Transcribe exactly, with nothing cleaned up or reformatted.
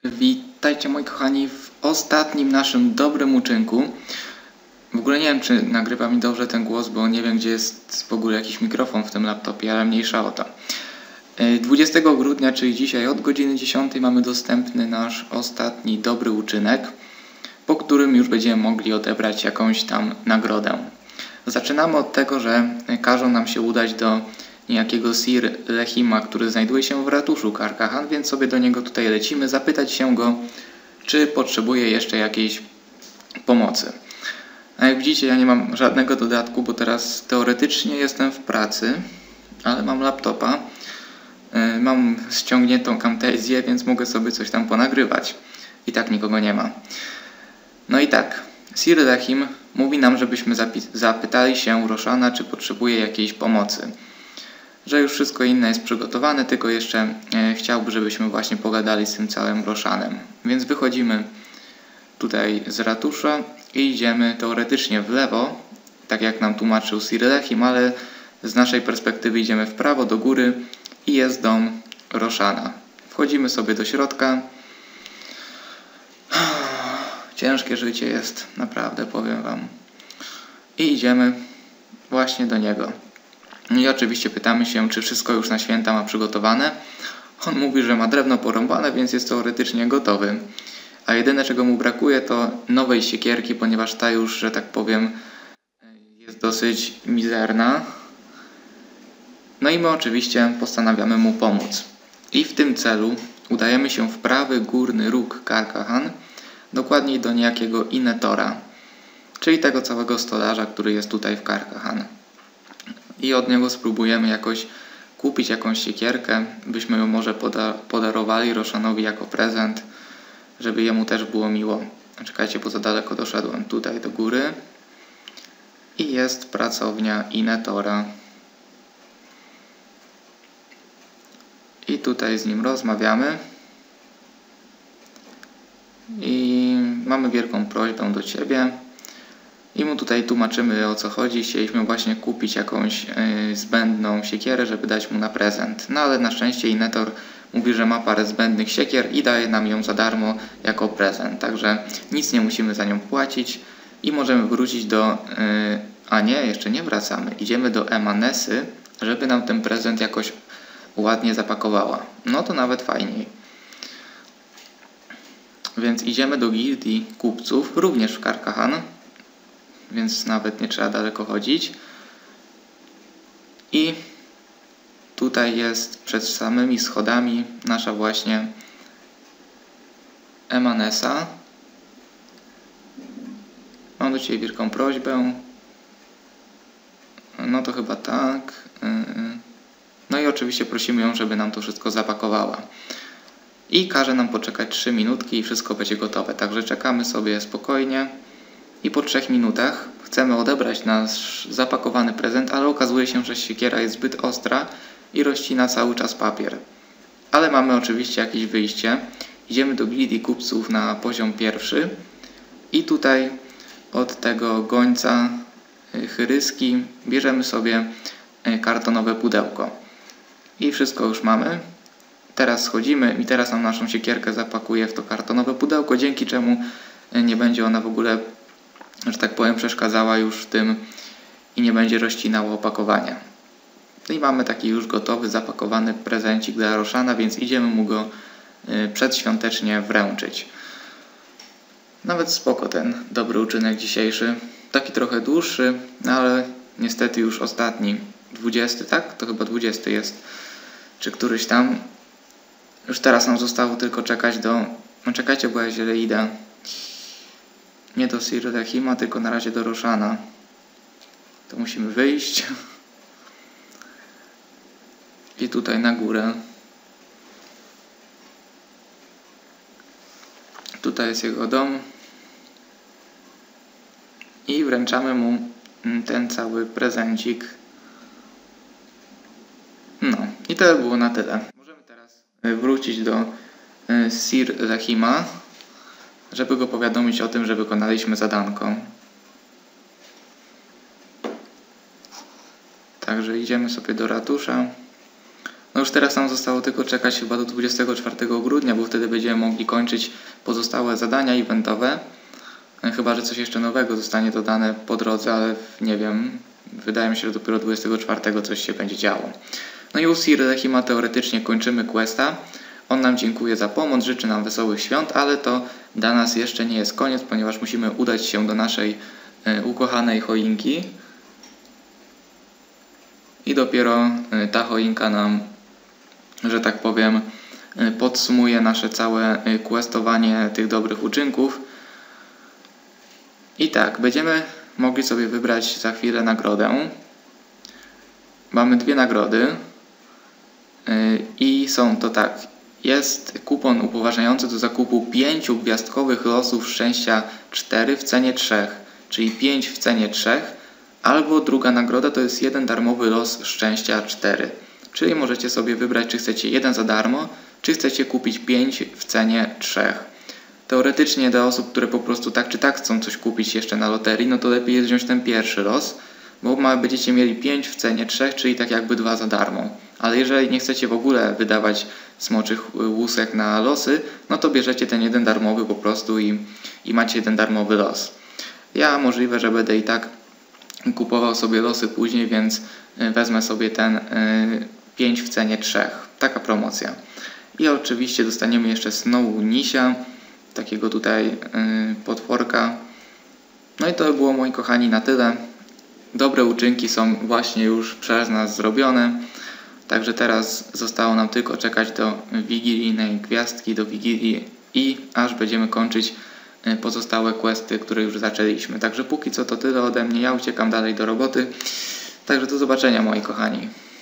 Witajcie moi kochani w ostatnim naszym dobrym uczynku. W ogóle nie wiem, czy nagrywa mi dobrze ten głos, bo nie wiem, gdzie jest w ogóle jakiś mikrofon w tym laptopie, ale mniejsza o to. dwudziestego grudnia, czyli dzisiaj od godziny dziesiątej mamy dostępny nasz ostatni dobry uczynek, po którym już będziemy mogli odebrać jakąś tam nagrodę. Zaczynamy od tego, że każą nam się udać do niejakiego Sir Lehima, który znajduje się w ratuszu Carcaghan, więc sobie do niego tutaj lecimy, zapytać się go, czy potrzebuje jeszcze jakiejś pomocy. A jak widzicie, ja nie mam żadnego dodatku, bo teraz teoretycznie jestem w pracy, ale mam laptopa, yy, mam ściągniętą Camtasię, więc mogę sobie coś tam ponagrywać. I tak nikogo nie ma. No i tak, Sir Lehim mówi nam, żebyśmy zapytali się Roshana, czy potrzebuje jakiejś pomocy. Że już wszystko inne jest przygotowane, tylko jeszcze e, chciałby, żebyśmy właśnie pogadali z tym całym Roshanem. Więc wychodzimy tutaj z ratusza i idziemy teoretycznie w lewo, tak jak nam tłumaczył Sir Lehim, ale z naszej perspektywy idziemy w prawo, do góry i jest dom Roshana. Wchodzimy sobie do środka. Ciężkie życie jest, naprawdę, powiem wam. I idziemy właśnie do niego. I oczywiście pytamy się, czy wszystko już na święta ma przygotowane. On mówi, że ma drewno porąbane, więc jest teoretycznie gotowy. A jedyne, czego mu brakuje, to nowej siekierki, ponieważ ta już, że tak powiem, jest dosyć mizerna. No i my oczywiście postanawiamy mu pomóc. I w tym celu udajemy się w prawy górny róg Carcaghan, dokładniej do niejakiego Inetora, czyli tego całego stolarza, który jest tutaj w Carcaghan. I od niego spróbujemy jakoś kupić jakąś siekierkę, byśmy ją może poda podarowali Roshanowi jako prezent, żeby jemu też było miło. Czekajcie, bo za daleko doszedłem. Tutaj do góry. I jest pracownia Inetora. I tutaj z nim rozmawiamy. I mamy wielką prośbę do Ciebie. I mu tutaj tłumaczymy, o co chodzi. Chcieliśmy właśnie kupić jakąś yy, zbędną siekierę, żeby dać mu na prezent. No ale na szczęście Inetor mówi, że ma parę zbędnych siekier i daje nam ją za darmo jako prezent. Także nic nie musimy za nią płacić i możemy wrócić do... Yy, a nie, jeszcze nie wracamy. Idziemy do Emanesy, żeby nam ten prezent jakoś ładnie zapakowała. No to nawet fajniej. Więc idziemy do gildii kupców, również w Carcaghan. Więc nawet nie trzeba daleko chodzić. I tutaj jest przed samymi schodami nasza właśnie Emanesa. Mam do Ciebie wielką prośbę. No to chyba tak. No i oczywiście prosimy ją, żeby nam to wszystko zapakowała. I każe nam poczekać trzy minutki i wszystko będzie gotowe. Także czekamy sobie spokojnie. I po trzech minutach chcemy odebrać nasz zapakowany prezent, ale okazuje się, że siekiera jest zbyt ostra i rozcina cały czas papier. Ale mamy oczywiście jakieś wyjście. Idziemy do gildii kupców na poziom pierwszy i tutaj od tego gońca Chyryski bierzemy sobie kartonowe pudełko. I wszystko już mamy. Teraz schodzimy i teraz nam naszą siekierkę zapakuje w to kartonowe pudełko, dzięki czemu nie będzie ona w ogóle, że tak powiem, przeszkadzała już w tym i nie będzie rozcinała opakowania. I mamy taki już gotowy, zapakowany prezencik dla Roshana, więc idziemy mu go przedświątecznie wręczyć. Nawet spoko ten dobry uczynek dzisiejszy. Taki trochę dłuższy, ale niestety już ostatni. dwudziesty, tak? To chyba dwudziesty jest. Czy któryś tam. Już teraz nam zostało tylko czekać do... No czekajcie, bo ja źle idę. Nie do Sir Lehima, tylko na razie do Roshana. To musimy wyjść. I tutaj na górę. Tutaj jest jego dom. I wręczamy mu ten cały prezencik. No i to było na tyle. Możemy teraz wrócić do Sir Lehima, żeby go powiadomić o tym, że wykonaliśmy zadanko. Także idziemy sobie do ratusza. No już teraz nam zostało tylko czekać chyba do dwudziestego czwartego grudnia, bo wtedy będziemy mogli kończyć pozostałe zadania eventowe. Chyba że coś jeszcze nowego zostanie dodane po drodze, ale nie wiem. Wydaje mi się, że dopiero dwudziestego czwartego coś się będzie działo. No i u Sir Lehima teoretycznie kończymy questa. On nam dziękuję za pomoc, życzy nam wesołych świąt, ale to dla nas jeszcze nie jest koniec, ponieważ musimy udać się do naszej y, ukochanej choinki. I dopiero y, ta choinka nam, że tak powiem, y, podsumuje nasze całe y, questowanie tych dobrych uczynków. I tak, będziemy mogli sobie wybrać za chwilę nagrodę. Mamy dwie nagrody yy, i są to tak. Jest kupon upoważniający do zakupu pięciu gwiazdkowych losów szczęścia cztery w cenie trzech, czyli pięć w cenie trzech, albo druga nagroda to jest jeden darmowy los szczęścia cztery. Czyli możecie sobie wybrać, czy chcecie jeden za darmo, czy chcecie kupić pięć w cenie trzech. Teoretycznie dla osób, które po prostu tak czy tak chcą coś kupić jeszcze na loterii, no to lepiej jest wziąć ten pierwszy los, bo ma, będziecie mieli pięć w cenie trzech, czyli tak jakby dwa za darmo. Ale jeżeli nie chcecie w ogóle wydawać smoczych łusek na losy, no to bierzecie ten jeden darmowy po prostu i, i macie jeden darmowy los. Ja możliwe, że będę i tak kupował sobie losy później, więc wezmę sobie ten pięć w cenie trzech. Taka promocja. I oczywiście dostaniemy jeszcze Snow Nisia, takiego tutaj yy, potworka. No i to było, moi kochani, na tyle. Dobre uczynki są właśnie już przez nas zrobione. Także teraz zostało nam tylko czekać do wigilijnej gwiazdki, do Wigilii i aż będziemy kończyć yy, pozostałe questy, które już zaczęliśmy. Także póki co to tyle ode mnie. Ja uciekam dalej do roboty. Także do zobaczenia, moi kochani.